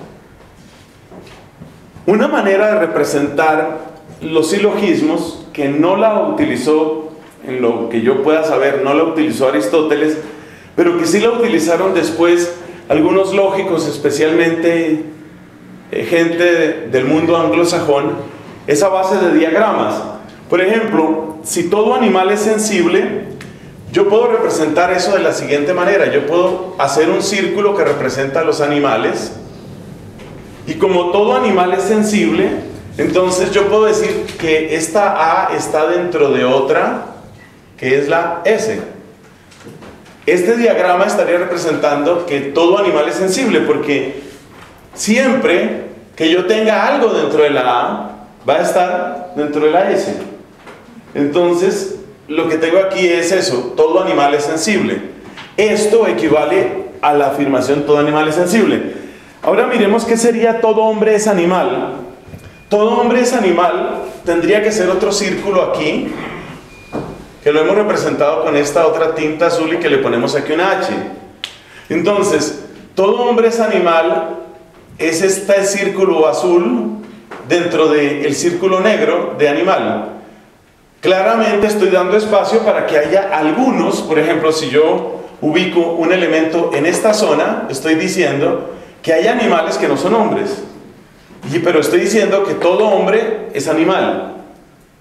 Una manera de representar los silogismos que no la utilizó, en lo que yo pueda saber, no la utilizó Aristóteles, pero que sí la utilizaron después algunos lógicos, especialmente eh, gente del mundo anglosajón, es a base de diagramas. Por ejemplo, si todo animal es sensible, yo puedo representar eso de la siguiente manera. Yo puedo hacer un círculo que representa a los animales, y como todo animal es sensible, entonces yo puedo decir que esta A está dentro de otra, que es la S. Este diagrama estaría representando que todo animal es sensible, porque siempre que yo tenga algo dentro de la A, va a estar dentro de la S. Entonces, lo que tengo aquí es eso: todo animal es sensible. Esto equivale a la afirmación todo animal es sensible. Ahora miremos qué sería todo hombre es animal. Todo hombre es animal tendría que ser otro círculo aquí, que lo hemos representado con esta otra tinta azul y que le ponemos aquí una H. Entonces, todo hombre es animal es este círculo azul dentro del círculo negro de animal. Claramente estoy dando espacio para que haya algunos. Por ejemplo, si yo ubico un elemento en esta zona, estoy diciendo que hay animales que no son hombres, y, pero estoy diciendo que todo hombre es animal,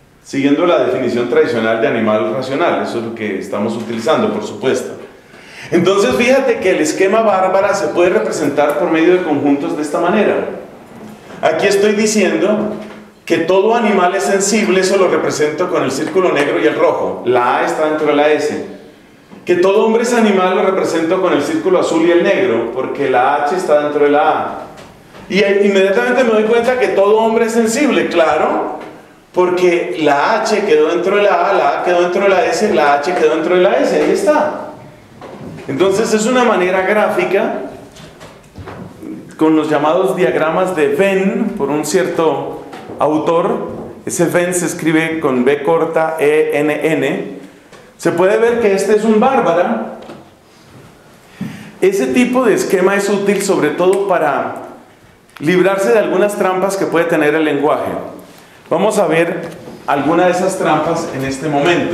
siguiendo la definición tradicional de animal racional. Eso es lo que estamos utilizando, por supuesto. Entonces fíjate que el esquema Bárbara se puede representar por medio de conjuntos de esta manera. Aquí estoy diciendo que todo animal es sensible, eso lo represento con el círculo negro y el rojo. La A está dentro de la S. Que todo hombre es animal lo represento con el círculo azul y el negro, porque la H está dentro de la A. Y inmediatamente me doy cuenta que todo hombre es sensible, claro, porque la H quedó dentro de la A, la A quedó dentro de la S, la H quedó dentro de la S, ahí está. Entonces es una manera gráfica con los llamados diagramas de Venn por un cierto autor. Ese Venn se escribe con B corta E N N. Se puede ver que este es un Bárbara. Ese tipo de esquema es útil sobre todo para librarse de algunas trampas que puede tener el lenguaje. Vamos a ver alguna de esas trampas en este momento.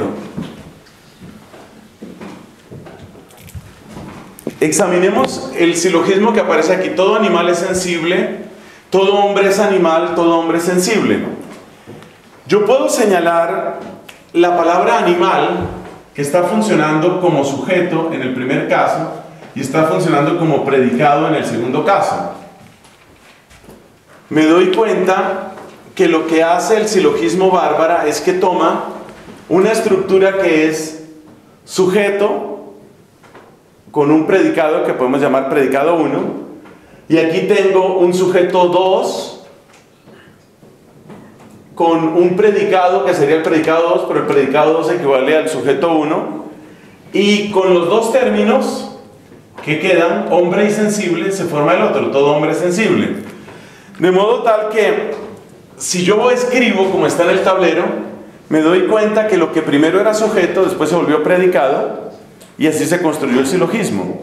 Examinemos el silogismo que aparece aquí. Todo animal es sensible, todo hombre es animal, todo hombre es sensible. Yo puedo señalar la palabra animal, que está funcionando como sujeto en el primer caso y está funcionando como predicado en el segundo caso. Me doy cuenta que lo que hace el silogismo Bárbara es que toma una estructura que es sujeto con un predicado que podemos llamar predicado uno, y aquí tengo un sujeto dos con un predicado que sería el predicado dos, pero el predicado dos equivale al sujeto uno, y con los dos términos que quedan, hombre y sensible, se forma el otro, todo hombre es sensible. De modo tal que si yo escribo como está en el tablero, me doy cuenta que lo que primero era sujeto después se volvió predicado, y así se construyó el silogismo.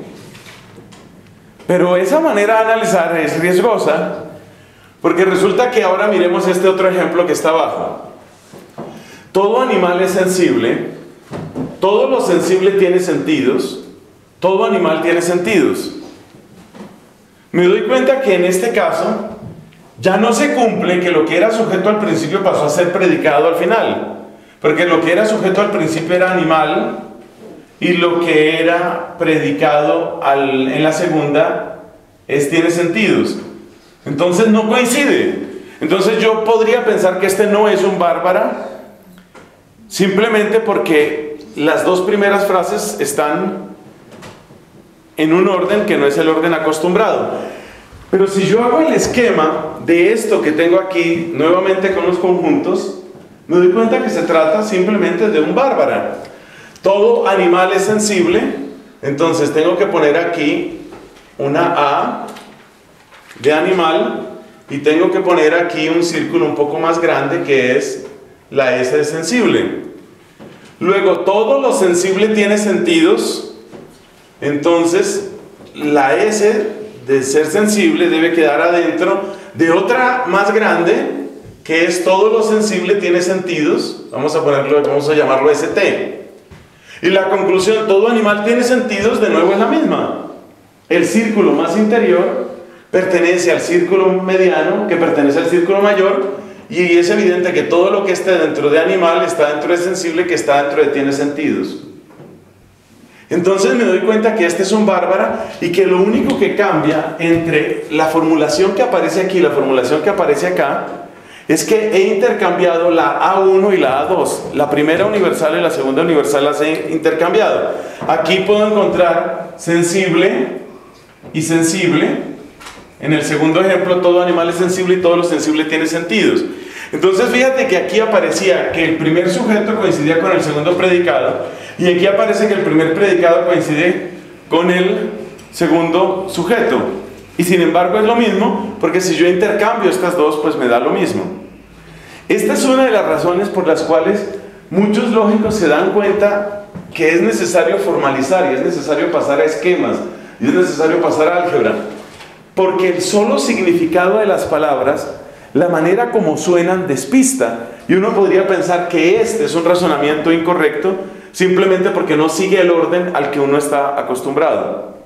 Pero esa manera de analizar es riesgosa, porque resulta que ahora miremos este otro ejemplo que está abajo. Todo animal es sensible, todo lo sensible tiene sentidos, todo animal tiene sentidos. Me doy cuenta que en este caso ya no se cumple que lo que era sujeto al principio pasó a ser predicado al final, porque lo que era sujeto al principio era animal y lo que era predicado al, en la segunda es, tiene sentidos. Entonces no coincide. Entonces yo podría pensar que este no es un Bárbara simplemente porque las dos primeras frases están en un orden que no es el orden acostumbrado. Pero si yo hago el esquema de esto que tengo aquí nuevamente con los conjuntos, me doy cuenta que se trata simplemente de un Bárbara. Todo animal es sensible, entonces tengo que poner aquí una A de animal y tengo que poner aquí un círculo un poco más grande que es la S de sensible. Luego todo lo sensible tiene sentidos, entonces la S de ser sensible debe quedar adentro de otra más grande que es todo lo sensible tiene sentidos. Vamos a ponerlo, vamos a llamarlo S T. Y la conclusión, todo animal tiene sentidos, de nuevo es la misma. El círculo más interior pertenece al círculo mediano, que pertenece al círculo mayor, y es evidente que todo lo que esté dentro de animal está dentro de sensible, que está dentro de tiene sentidos. Entonces me doy cuenta que este es un Bárbara y que lo único que cambia entre la formulación que aparece aquí y la formulación que aparece acá es que he intercambiado la A uno y la A dos. La primera universal y la segunda universal las he intercambiado. Aquí puedo encontrar sensible y sensible. En el segundo ejemplo, todo animal es sensible y todo lo sensible tiene sentidos. Entonces fíjate que aquí aparecía que el primer sujeto coincidía con el segundo predicado, y aquí aparece que el primer predicado coincide con el segundo sujeto. Y sin embargo es lo mismo, porque si yo intercambio estas dos, pues me da lo mismo. Esta es una de las razones por las cuales muchos lógicos se dan cuenta que es necesario formalizar, y es necesario pasar a esquemas, y es necesario pasar a álgebra. Porque el solo significado de las palabras, la manera como suenan, despista. Y uno podría pensar que este es un razonamiento incorrecto, simplemente porque no sigue el orden al que uno está acostumbrado.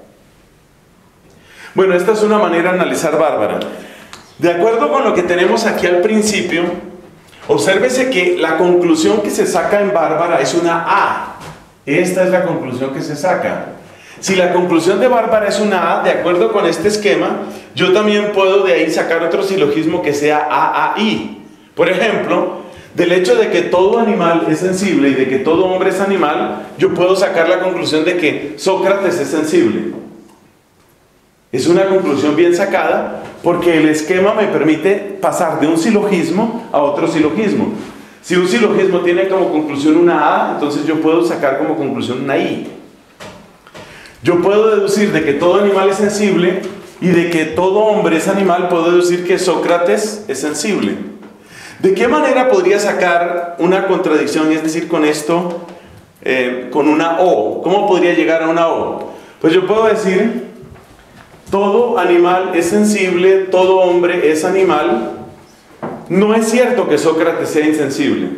Bueno, esta es una manera de analizar Bárbara. De acuerdo con lo que tenemos aquí al principio, obsérvese que la conclusión que se saca en Bárbara es una A. Esta es la conclusión que se saca. Si la conclusión de Bárbara es una A, de acuerdo con este esquema, yo también puedo de ahí sacar otro silogismo que sea A A I. Por ejemplo, del hecho de que todo animal es sensible y de que todo hombre es animal, yo puedo sacar la conclusión de que Sócrates es sensible. Es una conclusión bien sacada porque el esquema me permite pasar de un silogismo a otro silogismo. Si un silogismo tiene como conclusión una A, entonces yo puedo sacar como conclusión una I. Yo puedo deducir de que todo animal es sensible y de que todo hombre es animal, puedo deducir que Sócrates es sensible. ¿De qué manera podría sacar una contradicción? Es decir, con esto, eh, con una O. ¿Cómo podría llegar a una O? Pues yo puedo decir, todo animal es sensible, todo hombre es animal. No es cierto que Sócrates sea insensible.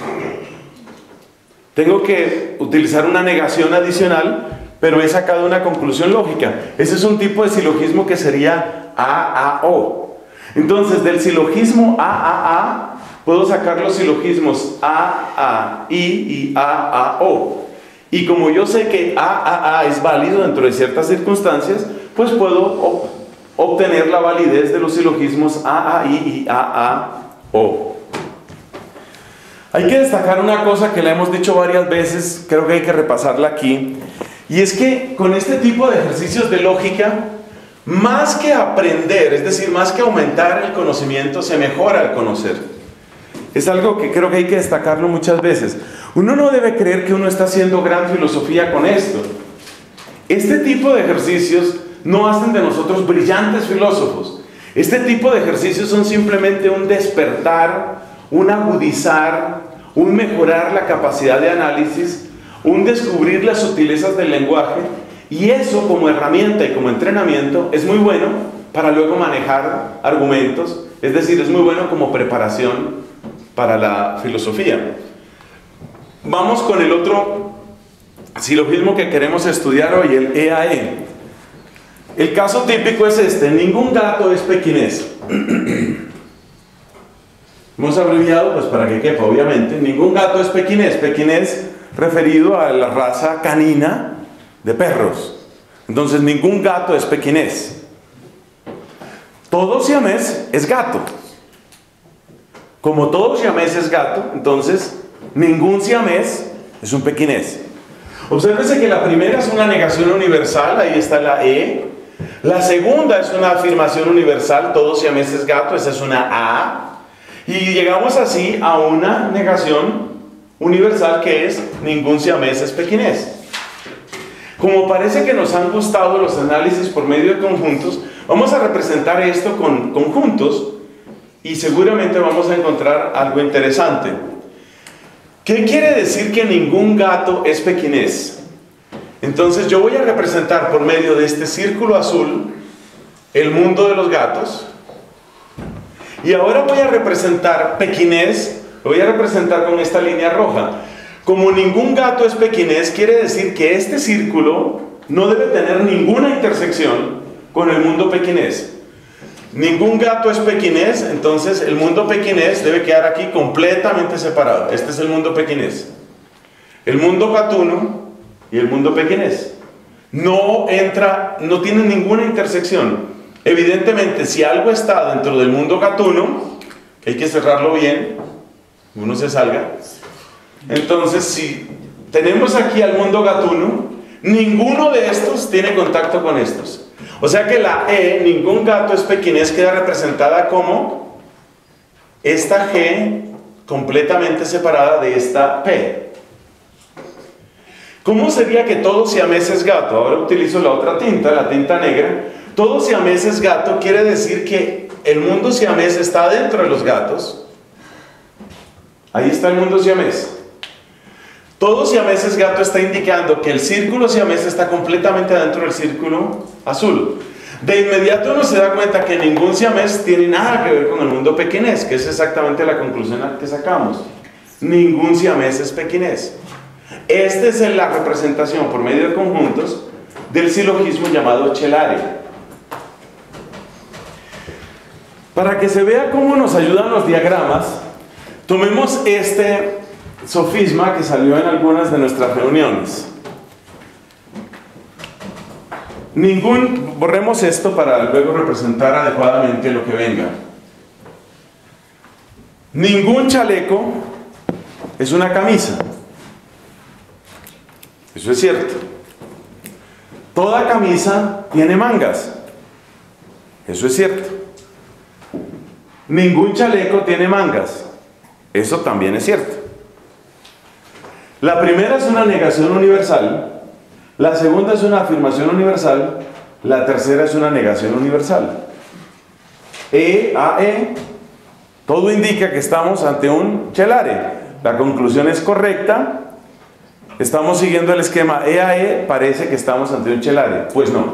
Tengo que utilizar una negación adicional, pero he sacado una conclusión lógica. Ese es un tipo de silogismo que sería A A O. Entonces, del silogismo A A A, puedo sacar los silogismos A A I y A A O. Y como yo sé que A A A es válido dentro de ciertas circunstancias, pues puedo obtener la validez de los silogismos A A I y A A O. Hay que destacar una cosa que la hemos dicho varias veces, creo que hay que repasarla aquí. Y es que con este tipo de ejercicios de lógica, más que aprender, es decir, más que aumentar el conocimiento, se mejora el conocer. Es algo que creo que hay que destacarlo muchas veces. Uno no debe creer que uno está haciendo gran filosofía con esto. Este tipo de ejercicios no hacen de nosotros brillantes filósofos. Este tipo de ejercicios son simplemente un despertar, un agudizar, un mejorar la capacidad de análisis, un descubrir las sutilezas del lenguaje, y eso como herramienta y como entrenamiento es muy bueno para luego manejar argumentos, es decir, es muy bueno como preparación para la filosofía. Vamos con el otro silogismo que queremos estudiar hoy, el E A E. El caso típico es este: ningún gato es pequinés. Hemos abreviado pues para que quepa, obviamente. Ningún gato es pequinés. Pequinés referido a la raza canina de perros. Entonces, ningún gato es pequinés. Todo siamés es gato. Como todo siamés es gato, entonces ningún siamés es un pequinés. Obsérvese que la primera es una negación universal, ahí está la E. La segunda es una afirmación universal, todo siamés es gato, esa es una A. Y llegamos así a una negación universal que es ningún siamés es pequinés. Como parece que nos han gustado los análisis por medio de conjuntos, vamos a representar esto con conjuntos y seguramente vamos a encontrar algo interesante. ¿Qué quiere decir que ningún gato es pequinés? Entonces yo voy a representar por medio de este círculo azul el mundo de los gatos, y ahora voy a representar pequinés, lo voy a representar con esta línea roja. Como ningún gato es pequinés, quiere decir que este círculo no debe tener ninguna intersección con el mundo pequinés. Ningún gato es pequinés, entonces el mundo pequinés debe quedar aquí completamente separado. Este es el mundo pequinés. El mundo gatuno y el mundo pequinés. No entra, no tienen ninguna intersección. Evidentemente, si algo está dentro del mundo gatuno, hay que cerrarlo bien, uno se salga. Entonces, si tenemos aquí al mundo gatuno, ninguno de estos tiene contacto con estos. O sea que la E, ningún gato es pequinés, queda representada como esta G completamente separada de esta P. ¿Cómo sería que todo siamés es gato? Ahora utilizo la otra tinta, la tinta negra. Todo siamés es gato quiere decir que el mundo siamés está dentro de los gatos. Ahí está el mundo siamés. Todo siamés es gato está indicando que el círculo siamés está completamente dentro del círculo azul. De inmediato uno se da cuenta que ningún siamés tiene nada que ver con el mundo pequinés, que es exactamente la conclusión que sacamos. Ningún siamés es pequinés. Esta es la representación por medio de conjuntos del silogismo llamado Chelare. Para que se vea cómo nos ayudan los diagramas, tomemos este sofisma que salió en algunas de nuestras reuniones. Ningún, borremos esto para luego representar adecuadamente lo que venga. Ningún chaleco es una camisa. Eso es cierto. Toda camisa tiene mangas. Eso es cierto. Ningún chaleco tiene mangas. Eso también es cierto. La primera es una negación universal. La segunda es una afirmación universal. La tercera es una negación universal. E a E, todo indica que estamos ante un chelare. La conclusión es correcta. Estamos siguiendo el esquema E a E, parece que estamos ante un chelare. Pues no.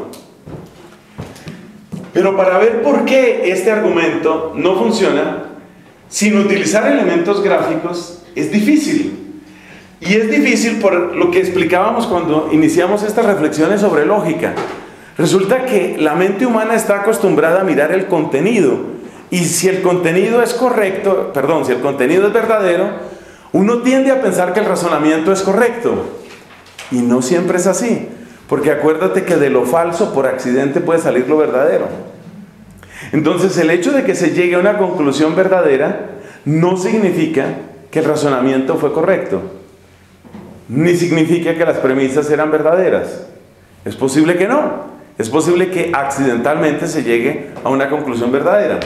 Pero para ver por qué este argumento no funciona, sin utilizar elementos gráficos, es difícil. Y es difícil por lo que explicábamos cuando iniciamos estas reflexiones sobre lógica. Resulta que la mente humana está acostumbrada a mirar el contenido. Y si el contenido es correcto, perdón, si el contenido es verdadero, uno tiende a pensar que el razonamiento es correcto. Y no siempre es así. Porque acuérdate que de lo falso por accidente puede salir lo verdadero. Entonces el hecho de que se llegue a una conclusión verdadera no significa que el razonamiento fue correcto. Ni significa que las premisas eran verdaderas. Es posible que no. Es posible que accidentalmente se llegue a una conclusión verdadera.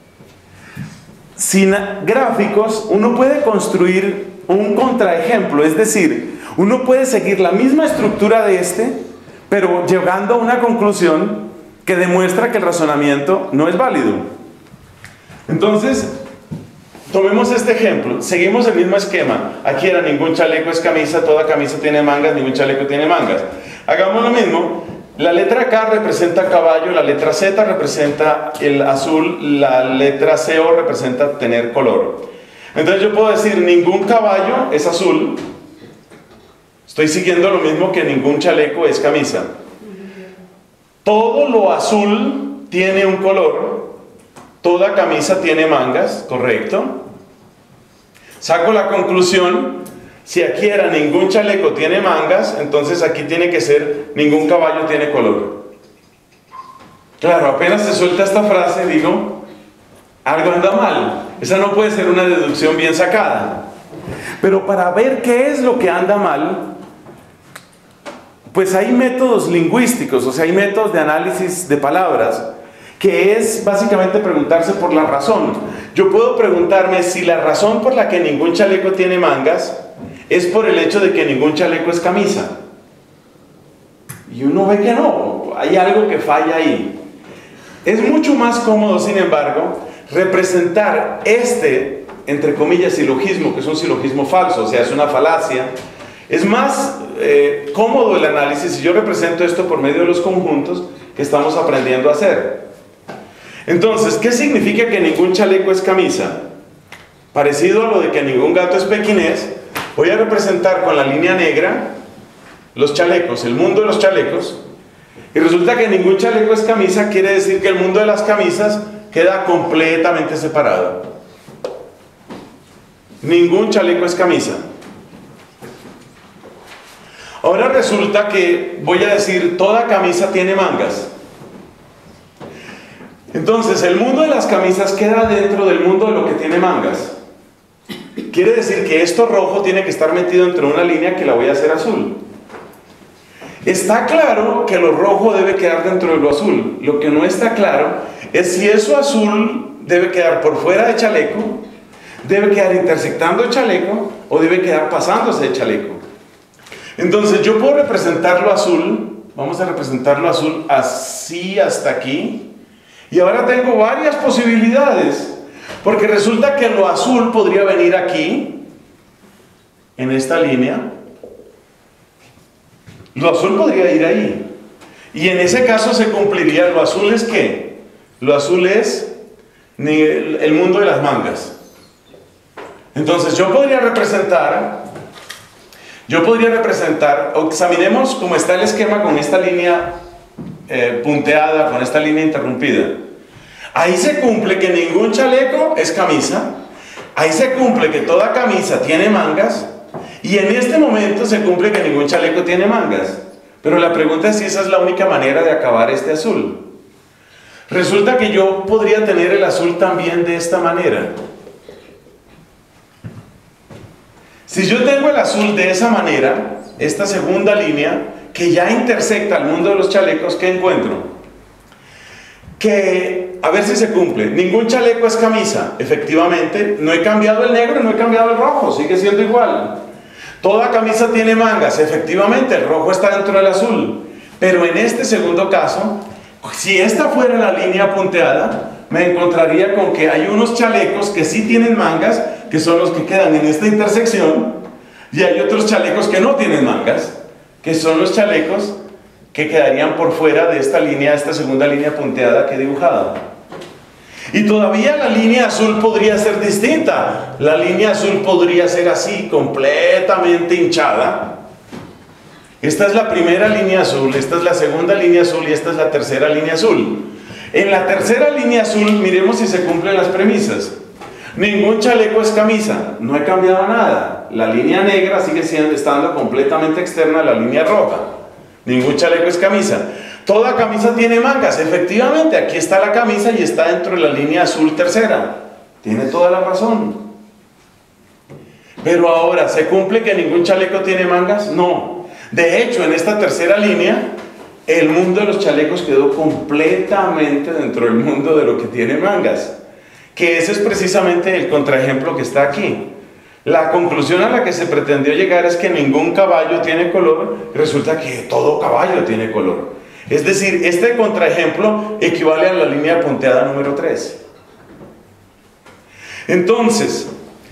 Sin gráficos, uno puede construir un contraejemplo. Es decir, uno puede seguir la misma estructura de este, pero llegando a una conclusión que demuestra que el razonamiento no es válido. Entonces, tomemos este ejemplo, seguimos el mismo esquema. Aquí era ningún chaleco es camisa, toda camisa tiene mangas, ningún chaleco tiene mangas. Hagamos lo mismo. La letra K representa caballo, la letra Z representa el azul, la letra C O representa tener color. Entonces yo puedo decir ningún caballo es azul. Estoy siguiendo lo mismo que ningún chaleco es camisa. Todo lo azul tiene un color. Toda camisa tiene mangas, ¿correcto? Saco la conclusión, si aquí era ningún chaleco tiene mangas, entonces aquí tiene que ser ningún caballo tiene color. Claro, apenas se suelta esta frase, digo, algo anda mal. Esa no puede ser una deducción bien sacada. Pero para ver qué es lo que anda mal, pues hay métodos lingüísticos, o sea, hay métodos de análisis de palabras, que es básicamente preguntarse por la razón. Yo puedo preguntarme si la razón por la que ningún chaleco tiene mangas es por el hecho de que ningún chaleco es camisa. Y uno ve que no, hay algo que falla ahí. Es mucho más cómodo, sin embargo, representar este, entre comillas, silogismo, que es un silogismo falso, o sea, es una falacia. Es más eh, cómodo el análisis si yo represento esto por medio de los conjuntos que estamos aprendiendo a hacer. Entonces, ¿qué significa que ningún chaleco es camisa? Parecido a lo de que ningún gato es pequinés, voy a representar con la línea negra los chalecos, el mundo de los chalecos, y resulta que ningún chaleco es camisa, quiere decir que el mundo de las camisas queda completamente separado. Ningún chaleco es camisa. Ahora resulta que voy a decir toda camisa tiene mangas. Entonces el mundo de las camisas queda dentro del mundo de lo que tiene mangas. Quiere decir que esto rojo tiene que estar metido entre una línea que la voy a hacer azul. Está claro que lo rojo debe quedar dentro de lo azul. Lo que no está claro es si eso azul debe quedar por fuera de chaleco, debe quedar intersectando el chaleco o debe quedar pasándose de chaleco. Entonces yo puedo representarlo azul, vamos a representarlo azul así hasta aquí, y ahora tengo varias posibilidades, porque resulta que lo azul podría venir aquí, en esta línea, lo azul podría ir ahí, y en ese caso se cumpliría, lo azul es ¿qué? Lo azul es el mundo de las mangas. Entonces yo podría representar Yo podría representar, o examinemos cómo está el esquema con esta línea eh, punteada, con esta línea interrumpida. Ahí se cumple que ningún chaleco es camisa, ahí se cumple que toda camisa tiene mangas, y en este momento se cumple que ningún chaleco tiene mangas. Pero la pregunta es si esa es la única manera de acabar este azul. Resulta que yo podría tener el azul también de esta manera. Si yo tengo el azul de esa manera, esta segunda línea, que ya intersecta al mundo de los chalecos, ¿qué encuentro? Que, a ver si se cumple, ningún chaleco es camisa. Efectivamente, no he cambiado el negro, no he cambiado el rojo, sigue siendo igual. Toda camisa tiene mangas, efectivamente, el rojo está dentro del azul. Pero en este segundo caso, si esta fuera la línea punteada, me encontraría con que hay unos chalecos que sí tienen mangas, que son los que quedan en esta intersección, y hay otros chalecos que no tienen mangas, que son los chalecos que quedarían por fuera de esta línea, esta segunda línea punteada que he dibujado. Y todavía la línea azul podría ser distinta. La línea azul podría ser así, completamente hinchada. Esta es la primera línea azul, esta es la segunda línea azul y esta es la tercera línea azul. En la tercera línea azul, miremos si se cumplen las premisas. Ningún chaleco es camisa, no he cambiado nada. La línea negra sigue siendo, estando completamente externa a la línea roja. Ningún chaleco es camisa. Toda camisa tiene mangas, efectivamente, aquí está la camisa y está dentro de la línea azul tercera. Tiene toda la razón. Pero ahora, ¿se cumple que ningún chaleco tiene mangas? No. De hecho, en esta tercera línea, el mundo de los chalecos quedó completamente dentro del mundo de lo que tiene mangas. Que ese es precisamente el contraejemplo que está aquí. La conclusión a la que se pretendió llegar es que ningún caballo tiene color, resulta que todo caballo tiene color. Es decir, este contraejemplo equivale a la línea punteada número tres. Entonces,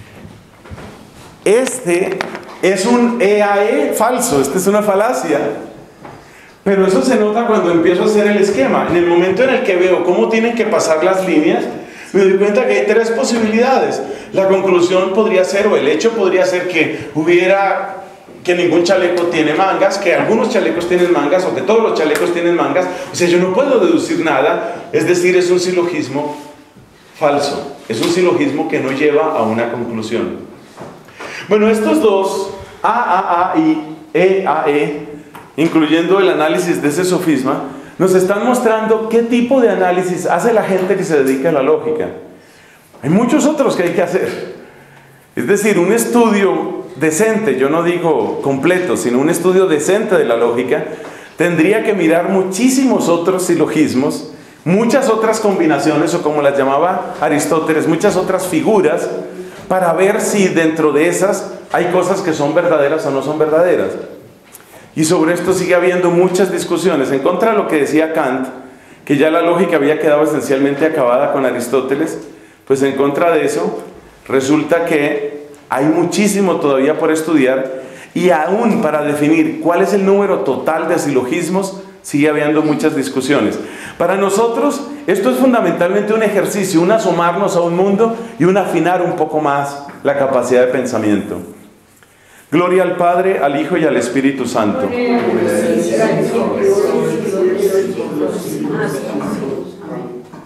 este es un E A E falso, esta es una falacia. Pero eso se nota cuando empiezo a hacer el esquema. En el momento en el que veo cómo tienen que pasar las líneas, me doy cuenta que hay tres posibilidades. La conclusión podría ser, o el hecho podría ser que hubiera, que ningún chaleco tiene mangas, que algunos chalecos tienen mangas, o que todos los chalecos tienen mangas. O sea, yo no puedo deducir nada, es decir, es un silogismo falso. Es un silogismo que no lleva a una conclusión. Bueno, estos dos, A A A y E A E, incluyendo el análisis de ese sofisma, nos están mostrando qué tipo de análisis hace la gente que se dedica a la lógica. Hay muchos otros que hay que hacer. Es decir, un estudio decente, yo no digo completo, sino un estudio decente de la lógica, tendría que mirar muchísimos otros silogismos, muchas otras combinaciones, o como las llamaba Aristóteles, muchas otras figuras, para ver si dentro de esas hay cosas que son verdaderas o no son verdaderas. Y sobre esto sigue habiendo muchas discusiones. En contra de lo que decía Kant, que ya la lógica había quedado esencialmente acabada con Aristóteles, pues en contra de eso, resulta que hay muchísimo todavía por estudiar, y aún para definir cuál es el número total de silogismos, sigue habiendo muchas discusiones. Para nosotros, esto es fundamentalmente un ejercicio, un asomarnos a un mundo y un afinar un poco más la capacidad de pensamiento. Gloria al Padre, al Hijo y al Espíritu Santo. Amén.